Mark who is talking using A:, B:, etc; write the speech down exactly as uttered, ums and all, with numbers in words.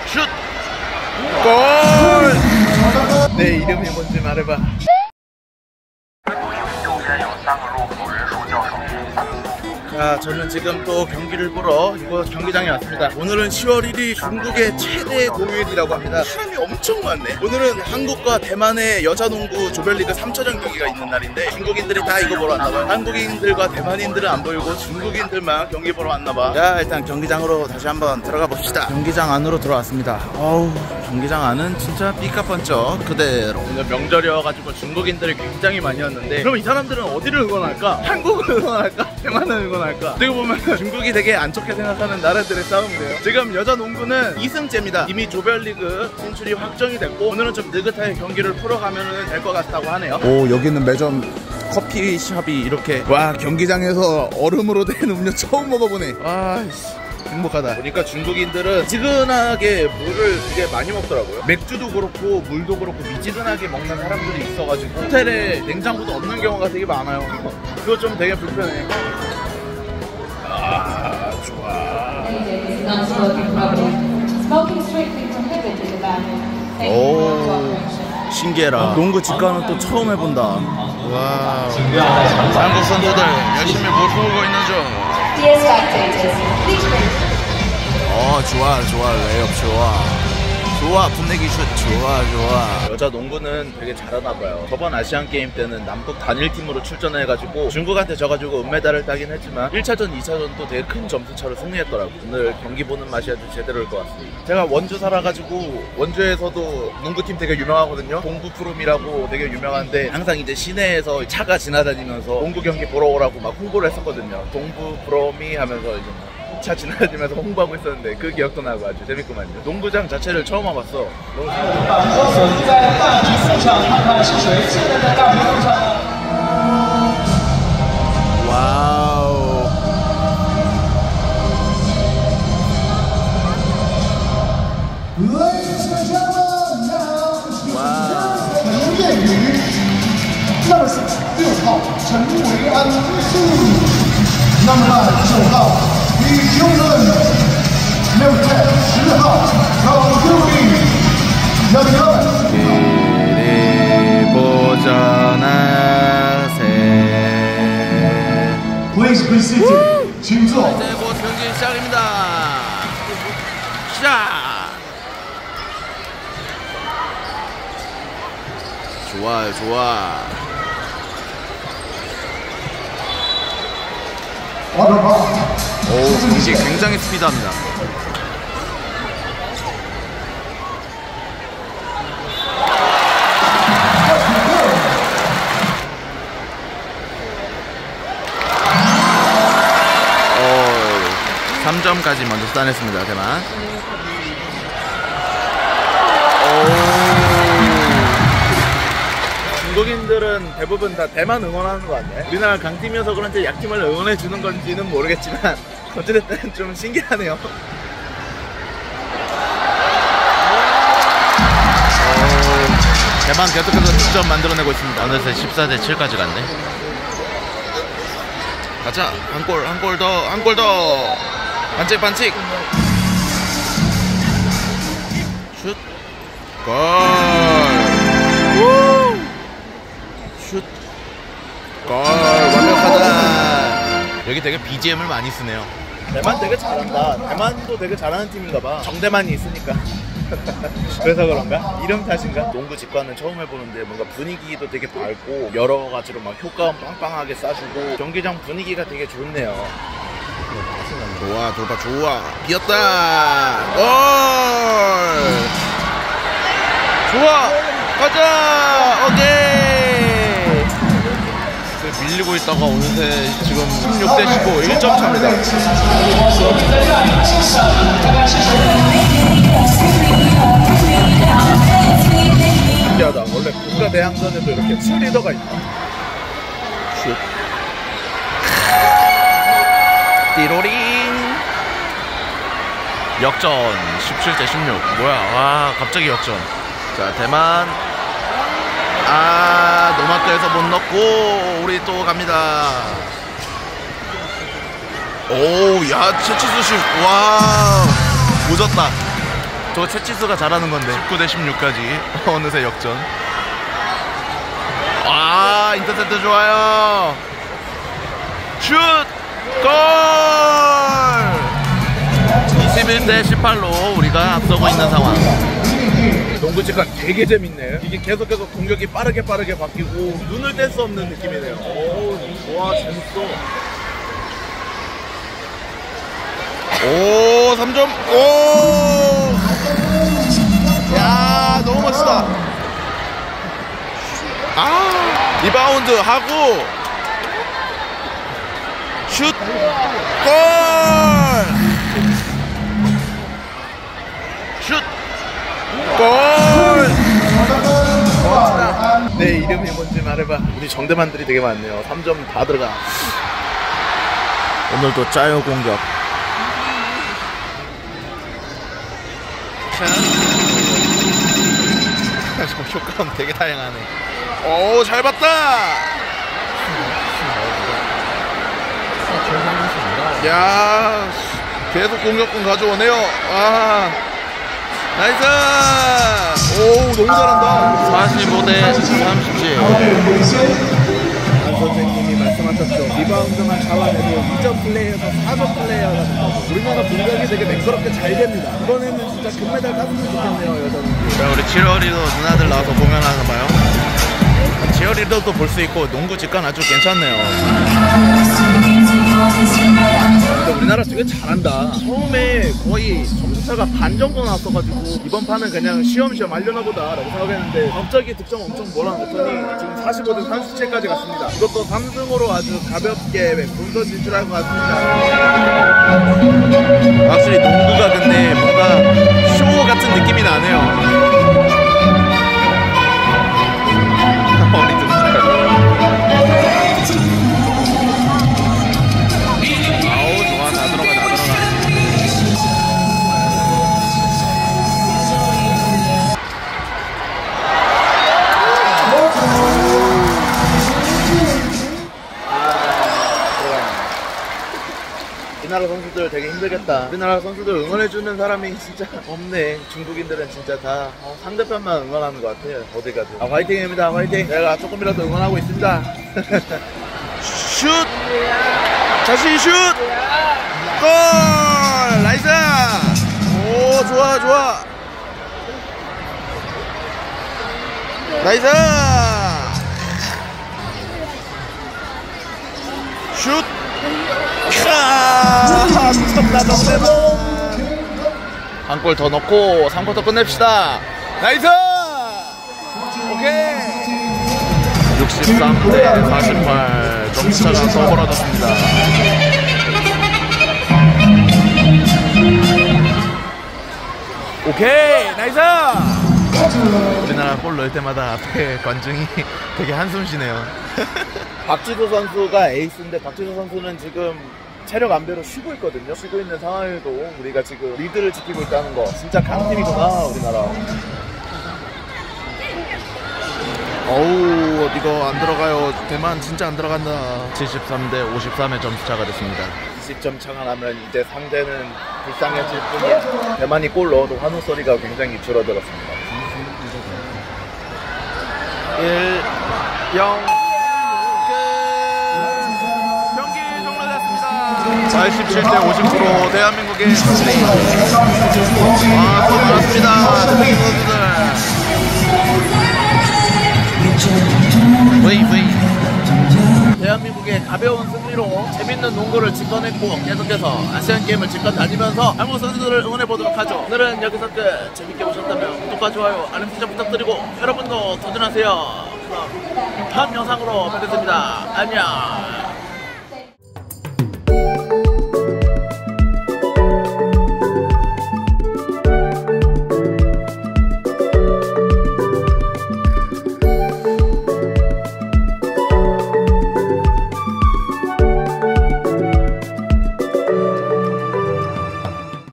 A: 슛! 골! 내 이름이 뭔지 말해봐. 자, 저는 지금 또 경기를 보러 이곳 경기장에 왔습니다. 오늘은 시월 일일 중국의 최대 공휴일이라고 합니다. 사람이 엄청 많네. 오늘은 한국과 대만의 여자농구 조별리그 삼차전 경기가 있는 날인데 중국인들이 다 이거 보러 왔나봐요. 한국인들과 대만인들은 안 보이고 중국인들만 경기 보러 왔나봐. 자, 일단 경기장으로 다시 한번 들어가 봅시다. 경기장 안으로 들어왔습니다. 어우, 경기장 안은 진짜 삐까뻔쩍 그대로. 오늘 명절이어가지고 중국인들이 굉장히 많이 왔는데, 그럼 이 사람들은 어디를 응원할까? 한국을 응원할까? 대만을 응원할까? 어떻게 보면 중국이 되게 안 좋게 생각하는 나라들의 싸움이래요. 지금 여자 농구는 이승째입니다. 이미 조별리그 진출이 확정이 됐고, 오늘은 좀 느긋하게 경기를 풀어가면 될 것 같다고 하네요. 오, 여기는 매점 커피숍이 이렇게. 와, 경기장에서 얼음으로 된 음료 처음 먹어보네. 아이씨, 행복하다. 보니까 중국인들은 미지근하게 물을 되게 많이 먹더라고요. 맥주도 그렇고 물도 그렇고 미지근하게 먹는 사람들이 있어가지고 호텔에 냉장고도 없는 경우가 되게 많아요. 그거 좀 되게 불편해. 아, 좋아. 오, 신기해라. 농구 직관은 또 처음 해본다. 와, 한국 선수들 열심히 뭘 보고 있는 중. 어, 좋아 좋아. 레이업 좋아 좋아. 분내기 슛 좋아 좋아. 여자 농구는 되게 잘하나봐요. 저번 아시안게임 때는 남북 단일팀으로 출전해가지고 중국한테 져가지고 은메달을 따긴 했지만 일 차전, 이 차전도 되게 큰 점수차로 승리했더라고. 오늘 경기 보는 맛이 아주 제대로일 것 같습니다. 제가 원주 살아가지고 원주에서도 농구팀 되게 유명하거든요. 동부 프롬이라고 되게 유명한데, 항상 이제 시내에서 차가 지나다니면서 농구 경기 보러 오라고 막 홍보를 했었거든요. 동부 프롬이 하면서 이제 차 지나다니면서 홍보하고 있었는데 그 기억도 나고 아주 재밌구만요. 농구장 자체를 처음 와봤어. 너무 와우. 이제 곧 경기 시작입니다. 시작. 좋아요 좋아. 오, 경기 굉장히 스피드합니다. 삼 점까지 먼저 따냈습니다, 대만. 중국인들은 대부분 다 대만 응원하는 것 같네. 우리나라 강팀이어서 그런지 약팀을 응원해주는 건지는 모르겠지만 어쨌든 좀 신기하네요. 오, 대만 계속해서 득점 만들어내고 있습니다. 어느새 십사 대 칠까지 갔네. 가자. 한 골, 한 골 더, 한 골 더. 반칙, 반칙. 슛. 골. 우! 슛. 골. 완벽하다. 여기 되게 비지엠을 많이 쓰네요. 대만 되게 잘한다. 대만도 되게 잘하는 팀인가봐. 정대만이 있으니까. 그래서 그런가? 이름 탓인가? 농구 직관은 처음 해보는데 뭔가 분위기도 되게 밝고 여러 가지로 막 효과음 빵빵하게 쏴주고 경기장 분위기가 되게 좋네요. 좋아, 돌파 좋아. 비었다. 골. 좋아. 가자. 오케이. 밀리고 있다가 어느새 지금 십육 대 십오 일 점 차입니다. 신기하다. 원래 국가대항전에도 이렇게 칠리더가 있다. 슛. 띠로링. 역전 십칠 대 십육. 뭐야, 와, 갑자기 역전. 자, 대만. 아, 노마크에서 못 넣고 우리 또 갑니다. 오, 야, 채치수 슛. 와, 오졌다. 저거 채치수가 잘하는 건데. 십구 대 십육까지 어느새 역전. 아, 인터셉트 좋아요. 슛! 골! 이십일 대 십팔로 우리가 앞서고 있는 상황. 농구 직관 되게 재밌네. 이게 계속해서 공격이 빠르게 빠르게 바뀌고 눈을 뗄 수 없는 느낌이네요. 오, 와, 재밌어. 오, 삼 점. 오! 야, 너무 멋있다. 아, 리바운드 하고 슛! 골! 슛! 골! 멋지다. 내 이름이 뭔지 말해봐. 우리 정대만들이 되게 많네요. 삼 점 다 들어가. 오늘도 짜요 공격. 효과음 되게 다양하네. 오, 잘 봤다. 야, 계속 공격권 가져오네요. 아, 나이스. 오, 너무 잘한다. 사십오 대 삼십칠. 안 선생님이 말씀하셨죠. 리바운드만 잡아내도 이 점 플레이에서 사 점 플레이어라는 거고. 우리나라 공격이 되게 매끄럽게 잘 됩니다. 이번에는 진짜 금메달 땄으면 좋겠네요, 여자분. 자, 우리 치어리더 누나들 나와서 공연하나 봐요. 치어리더도 볼 수 있고 농구 직관 아주 괜찮네요. 근데 우리나라 되게 잘한다. 처음에 거의 점수차가 반 정도 나왔어가지고 이번 판은 그냥 시험시험 하려나 보다 라고 생각했는데 갑자기 득점 엄청 몰아넣더니 지금 사십오 대 삼십칠까지 갔습니다. 이것도 삼 승으로 아주 가볍게 본선 진출할 것 같습니다. 확실히 농구가 근데 뭔가 쇼 같은 느낌이 나네요. 머리 좀 잘. 아우, 좋아. 다 들어가, 다 들어가. 우리나라 선수들 되게 힘들겠다. 우리나라 선수들 응원해주는 사람이 진짜 없네. 중국인들은 진짜 다 어, 상대편만 응원하는 것 같아요. 어디 가도. 아, 화이팅입니다. 화이팅. 내가 조금이라도 응원하고 있습니다. 슛! 자신 슛! 골! 나이스! 오, 좋아, 좋아. 나이스! 슛! 아, 미쳤다. 한 골 더 넣고 삼 쿼터 끝냅시다. 나이스! 오케이. 육십삼 대 사십팔. 점수차가 더 벌어졌습니다. 오케이. 나이스! 우리나라 골 넣을 때마다 앞에 관중이 되게 한숨 쉬네요. 박지도 선수가 에이스인데 박지도 선수는 지금 체력 안배로 쉬고 있거든요. 쉬고 있는 상황에도 우리가 지금 리드를 지키고 있다는 거 진짜 강팀이구나 우리나라. 어우, 이거 안 들어가요. 대만 진짜 안 들어간다. 칠십삼 대 오십삼의 점수차가 됐습니다. 이십 점 차가 나면 이제 상대는 불쌍해질 뿐이야. 대만이 골 넣어도 환호 소리가 굉장히 줄어들었습니다. 일 영 팔십칠 대 오십구로 대한민국의 승리. 아, 또 많았습니다. 대한민국 선수들. 웨이 웨이. 대한민국의 가벼운 승리로 재밌는 농구를 지켜냈고 계속해서 아시안 게임을 지켜 다니면서 한국 선수들을 응원해 보도록 하죠. 오늘은 여기서 끝. 재밌게 보셨다면 구독과 좋아요, 알림 설정 부탁드리고 여러분도 도전하세요. 그럼 다음 영상으로 뵙겠습니다. 안녕.